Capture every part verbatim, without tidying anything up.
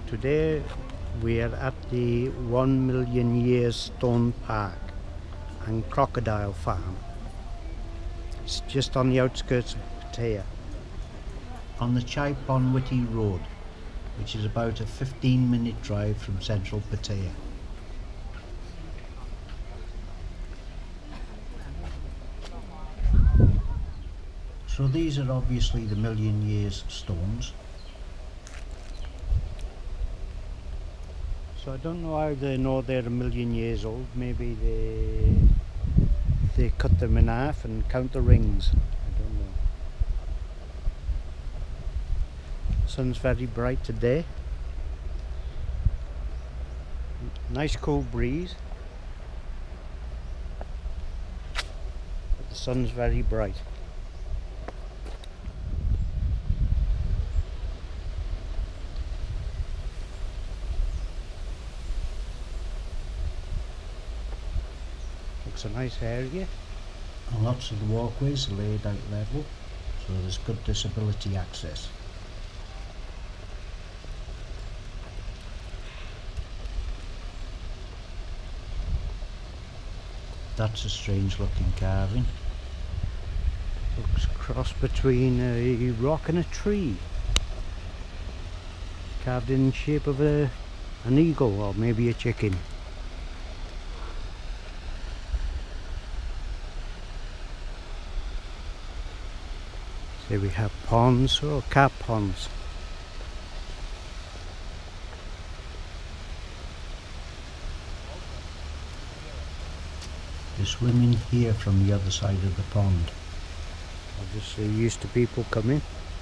Today we are at the one million years stone park and crocodile farm. It's just on the outskirts of Pattaya, on the Chai Pon Witty Road, which is about a fifteen minute drive from central Pattaya. So these are obviously the million years stones. So I don't know how they know they're a million years old. Maybe they they cut them in half and count the rings. I don't know. The sun's very bright today. Nice cool breeze. But the sun's very bright. It's a nice area, and lots of the walkways are laid out level, so there's good disability access. That's a strange looking carving. Looks a cross between a rock and a tree, carved in the shape of a, an eagle or maybe a chicken. Here we have ponds, or carp ponds. They're swimming here from the other side of the pond. Obviously used to people coming.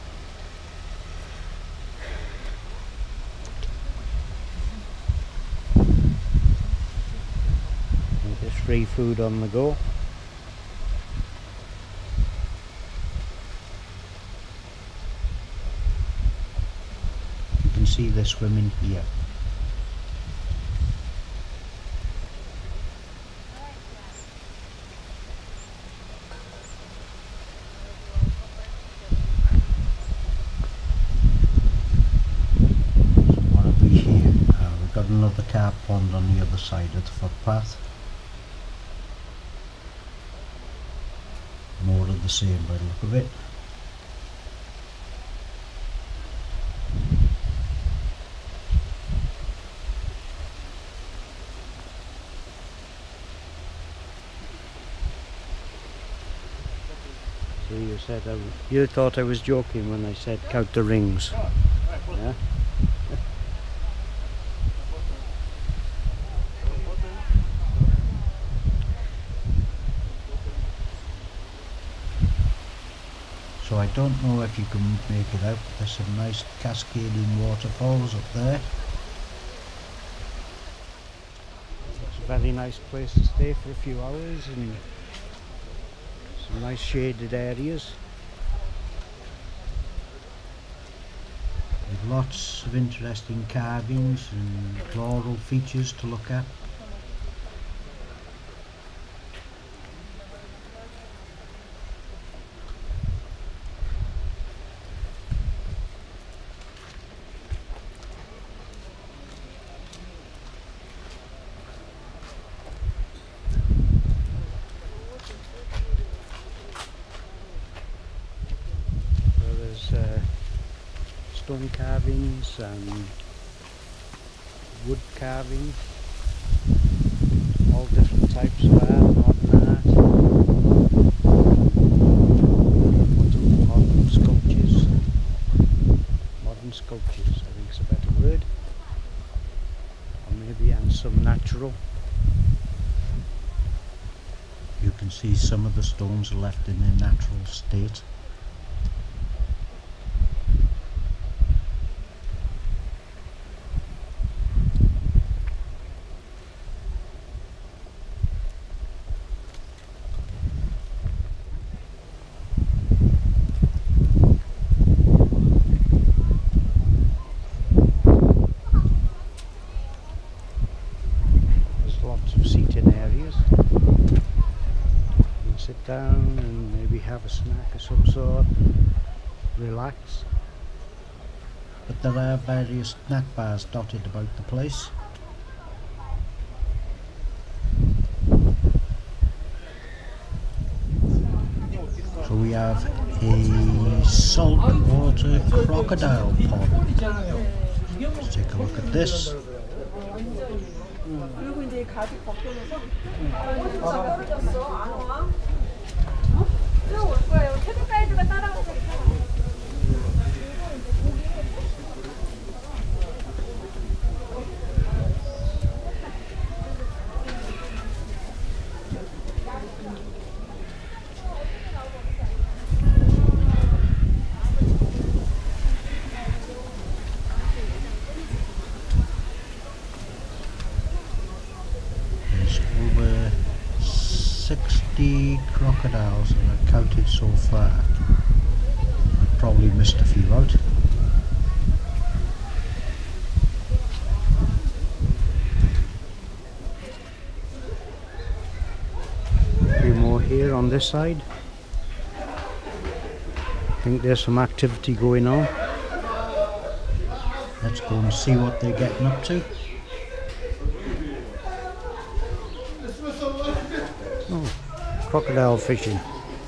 And there's free food on the go. See the swimming here. So what have we here? Uh, we've got another carp pond on the other side of the footpath. More of the same by the look of it. So you said I was, you thought I was joking when I said count the rings. Yeah? So I don't know if you can make it out, but there's some nice cascading waterfalls up there. It's a very nice place to stay for a few hours, and some nice shaded areas with lots of interesting carvings and floral features to look at. Uh, stone carvings and wood carvings, all different types of art, modern art, modern, modern sculptures, modern sculptures I think is a better word, or maybe, and some natural. You can see some of the stones are left in their natural state. Sit down and maybe have a snack of some sort, relax. but there are various snack bars dotted about the place. So we have a saltwater crocodile pond. Let's take a look at this. sixty crocodiles that I've counted so far. I've probably missed a few out. A few more here on this side. I think there's some activity going on. Let's go and see what they're getting up to. Oh, crocodile fishing.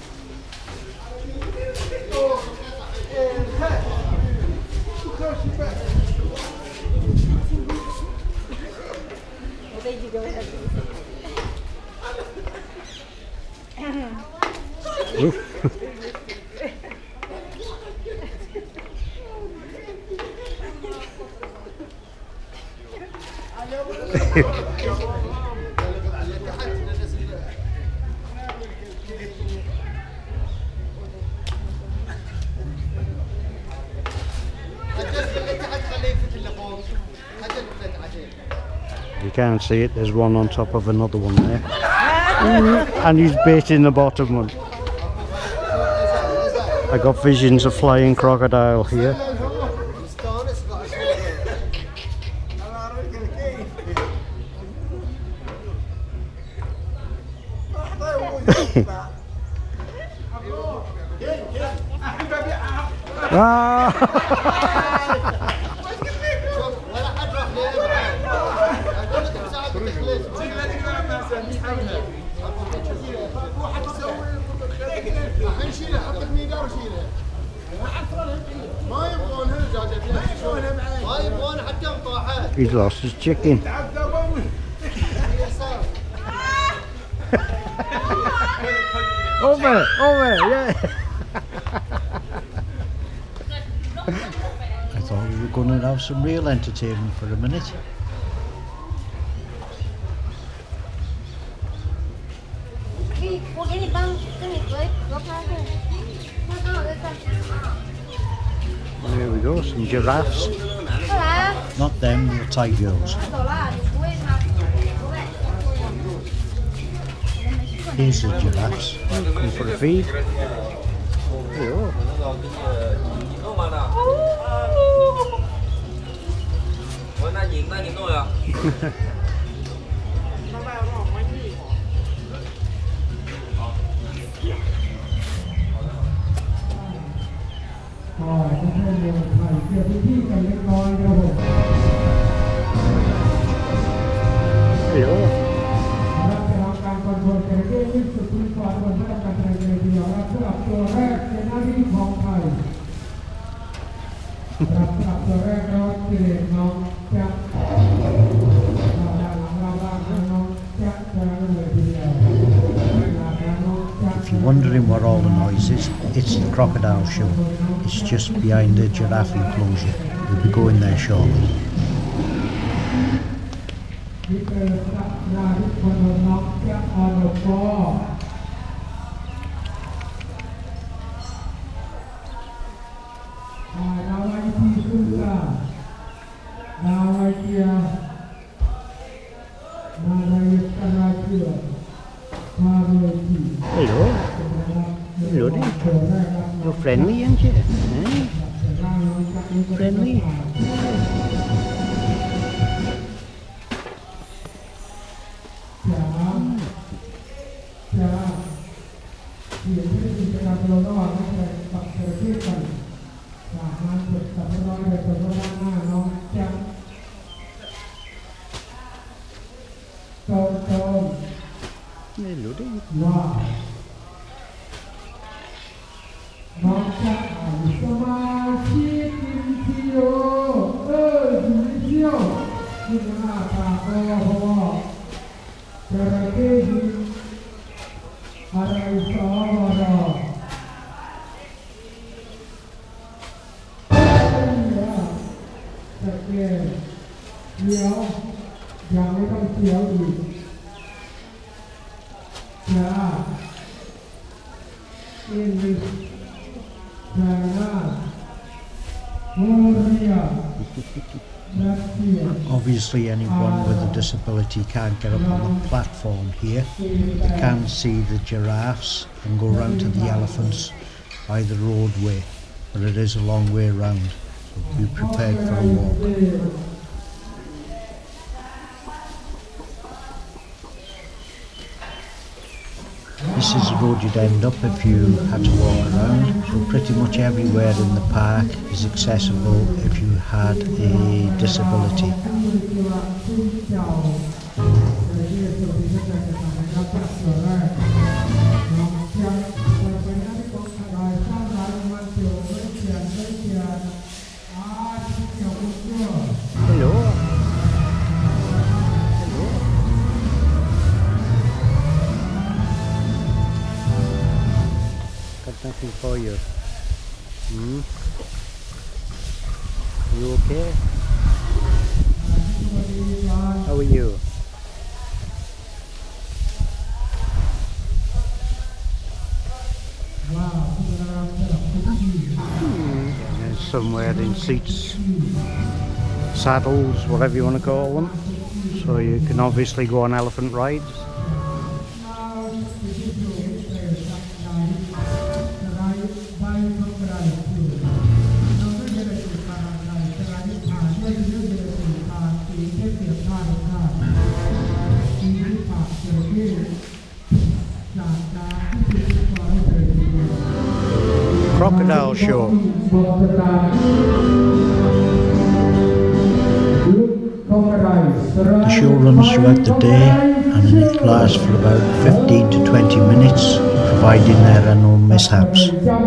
You can't see it, there's one on top of another one there. And he's baiting the bottom one. I got visions of flying crocodile here. He's lost his chicken. Over, over, yeah. I thought we were going to have some real entertainment for a minute. There we go, some giraffes. Not them, the tigers. Here's the giraffes. Come for a feed. There you go. If you're wondering what all the noise is, it's the crocodile show. It's just behind the giraffe enclosure. We'll be going there shortly. Hello. Hello there. You're friendly, aren't you? Eh? Friendly. Mm. นี่รู้ดิเดี๋ยวยังไม่ต้องเคี้ยวอีกจ้าอินดิชานาโมเรีย Obviously anyone with a disability can't get up on the platform here. They can see the giraffes and go round to the elephants by the roadway, but it is a long way round, so be prepared for a walk. This is the road you'd end up if you had to walk around, so pretty much everywhere in the park is accessible if you had a disability. Hello. Nothing for you. Hmm? You okay? How are you? Hmm. There's some wearing seats, saddles, whatever you want to call them. So you can obviously go on elephant rides. Crocodile show. The show runs throughout the day and it lasts for about fifteen to twenty minutes, providing there are no mishaps.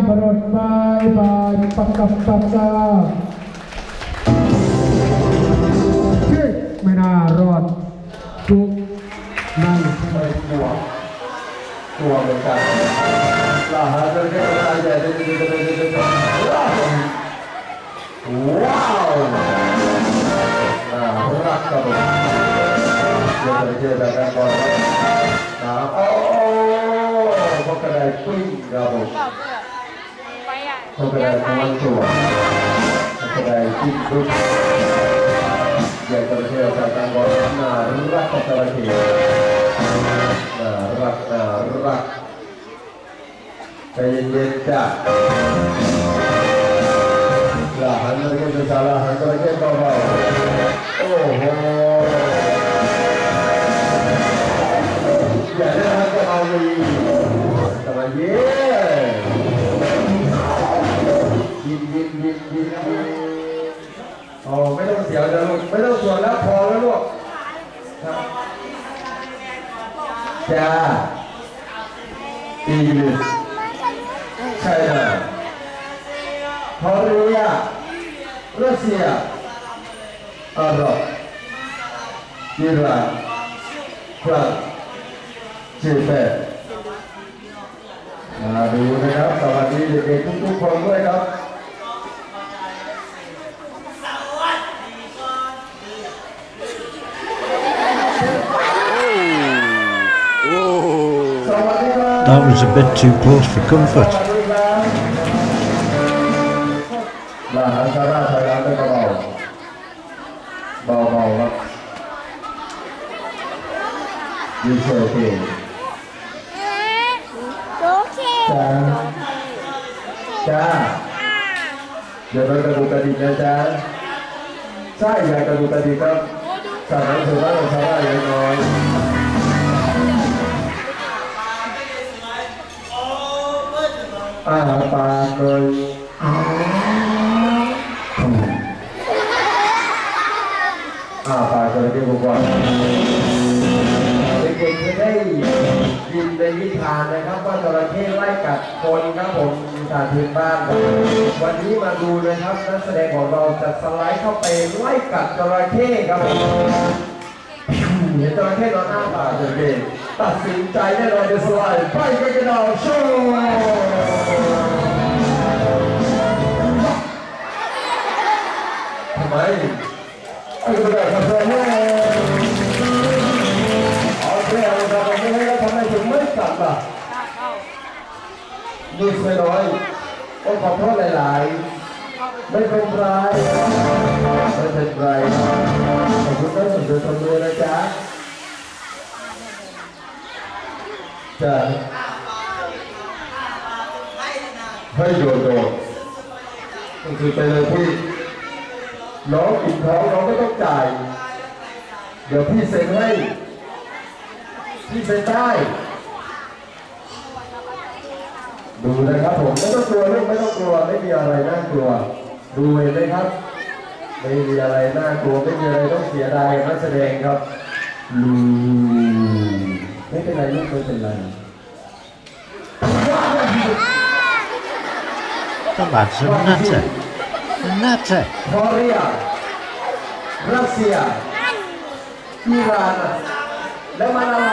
Oh, ไม่ต้องเสียวนะลูกไม่ต้องสวนแล้วพอแล้วลูกจ้าอีลิสไชน่าคอเรียรัสเซียอาหรับอิหร่านฝรั่งจีนมาดูนะครับสวัสดีเด็กๆทุกๆคนด้วยครับ That was a bit too close for comfort. มาหาซาร่าไทยแลนด์ได้เบาเบาเบาครับยูเซอร์เก่งจ้าจ้าอย่าไปกระดูกกระดิกนะจ้าใช่อย่ากระดูกกระดิกครับสั่งหนังสือว่าเราซาร่าอย่างน้อยอาปากเลยอาปากเลยที่ผมว่าเด็กๆจะได้ดูนะครับนักแสดงของเราจะสไลด์เข้าไปไล่กัดจระเข้ครับเห็นจระเข้นอนหน้าตาจระเข้ตัดสินใจแน่นอนจะสไลด์ไปกันกันเอาโชว์ทำไมไอ้กระดาษกระดาษเนี่ยเอาแค่เอากระดาษไม่ให้แล้วทำไมถึงไม่กัดล่ะนิดไม่น้อยก็ขอโทษหลายๆไม่เป็นไรไม่เป็นไรขอบคุณท่านสมเด็จพระมือนะจ๊ะจะให้โดดโดดก็คือไปเลยพี่น้องอิ่มท้องน้องไม่ต้องจ่ายเดี๋ยวพี่เซ็นให้พี่เซ็นได้ดูนะครับผมไม่ต้องกลัวลูกไม่ต้องกลัวไม่มีอะไรน่ากลัวดูเห็นไหมครับไม่มีอะไรน่ากลัวไม่มีอะไรต้องเสียดายนักแสดงครับลูไม่เป็นไรลูกไม่เป็นไรตบาดสุดนัดเซ่นัดเซ่คอเรียรัสเซียอิหร่านแล้วมันอะไร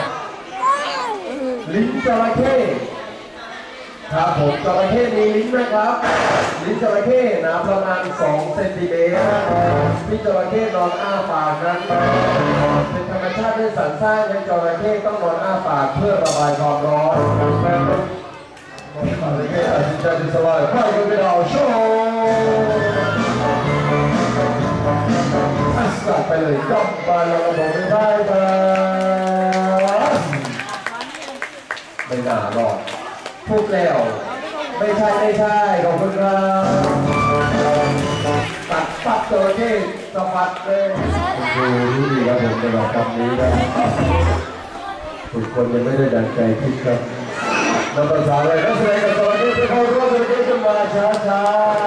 ลิ้นจระเข้ครับผมจระเข้มีลิ้นนะครับลิ้นจระเข้หนาประมาณสองเซนติเมตรที่จระเข้นอนอ้าปากนั้นเป็นธรรมชาติที่สรรสร้างให้จระเข้ต้องนอนอ้าปากเพื่อระบายความร้อนจระเข้ตัดสินใจจะสบายไปกันไปเอาโชว์สับไปเลยย่อมไปแล้วก็บอกไม่ได้ไปไม่น่ารอดพูดแล้วไม่ใช่ไม่ใช่ขอบคุณครับตัดปัดจระเข้สะบัดเลยดูนี่ดีครับผมสำหรับคำนี้นะทุกคนยังไม่ได้ดังใจคิดครับนักภาษาเลยนักแสดงกับจระเข้ที่เข้าร่วมจระเข้จะมาช้า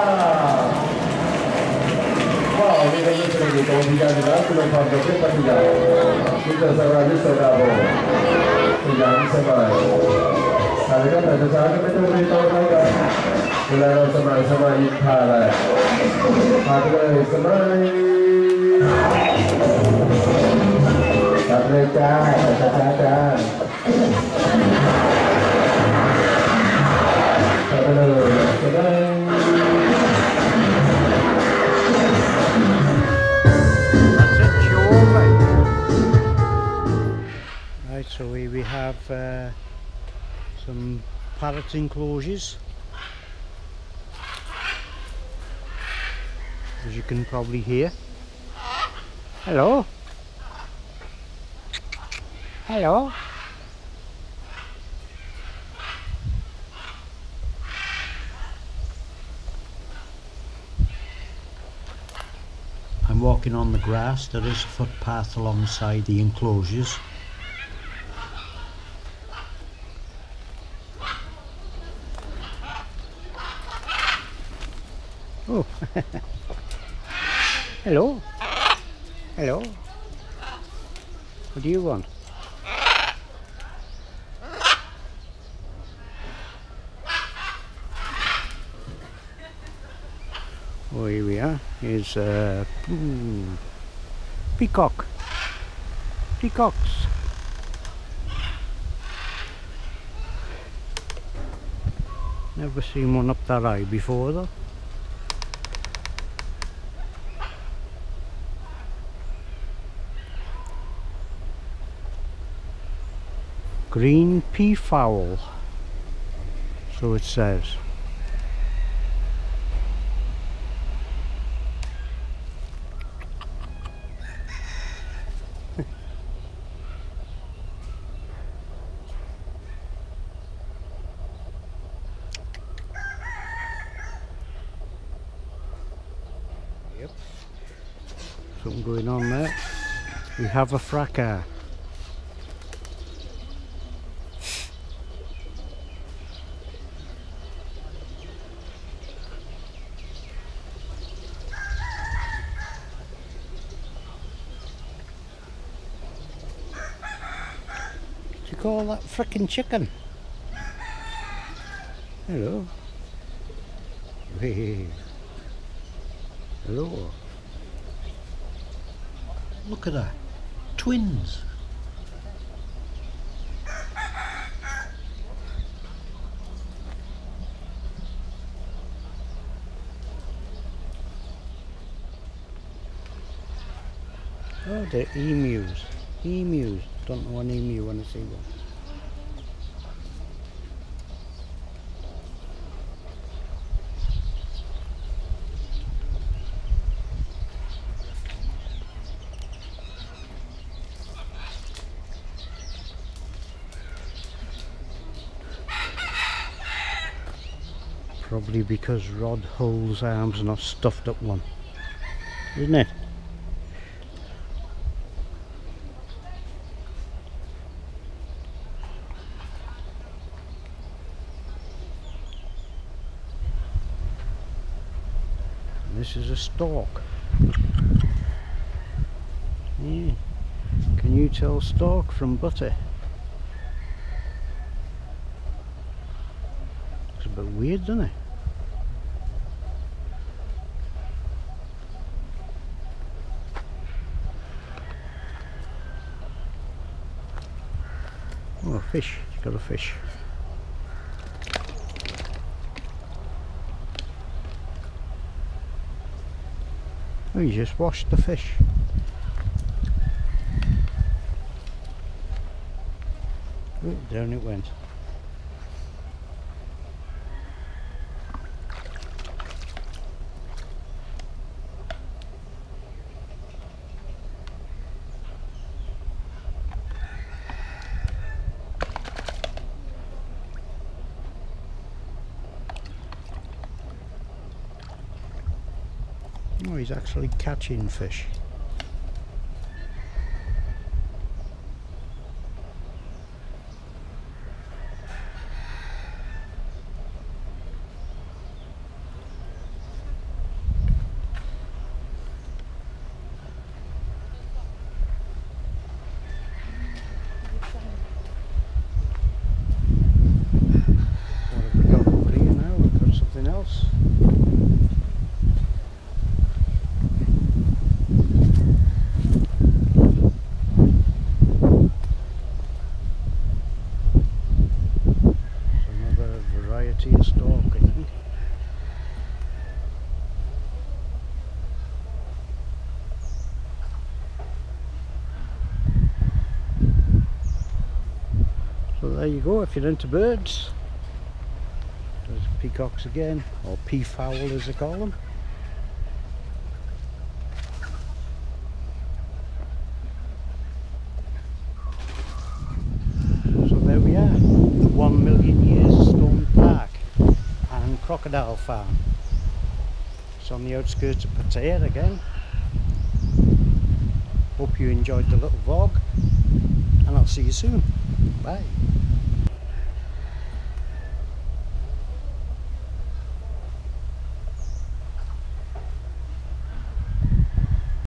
ๆว้าวนี่เป็นนักแสดงที่ตรงที่ยังรักคุณภาพกับเพื่อนปฏิญาณkita selalu saudara yang semai hari kan ada sahaja betul betul mereka mulai semai semai ikhala hari semai hari cah cah cah cah hari semai So here we have uh, some parrot enclosures, as you can probably hear. Hello. Hello. I'm walking on the grass. There is a footpath alongside the enclosures. Oh, hello, hello, what do you want? Oh, here we are, here's uh, ooh, peacock, peacocks. Never seen one up that high before though. Green peafowl, so it says. Yep, something going on there. We have a fracas. Call that frickin' chicken. Hello. Hey. Hello. Look at that. Twins. Oh, they're emus. Emus. Don't know an emu when I see one. Probably because Rod Hull's arms are not stuffed up one, isn't it? And this is a stork. Yeah. Can you tell stork from butter? Looks a bit weird, doesn't it? Oh, a fish. He's got a fish. Oh, you just washed the fish. Oh, down it went. Oh, he's actually catching fish. What have we got over here now? We've got something else. A stork, I think. So there you go, if you're into birds. There's peacocks again, or peafowl as they call them. So there we are, one million years stone park and crocodile farm. It's on the outskirts of Pattaya again. Hope you enjoyed the little vlog, and I'll see you soon. Bye.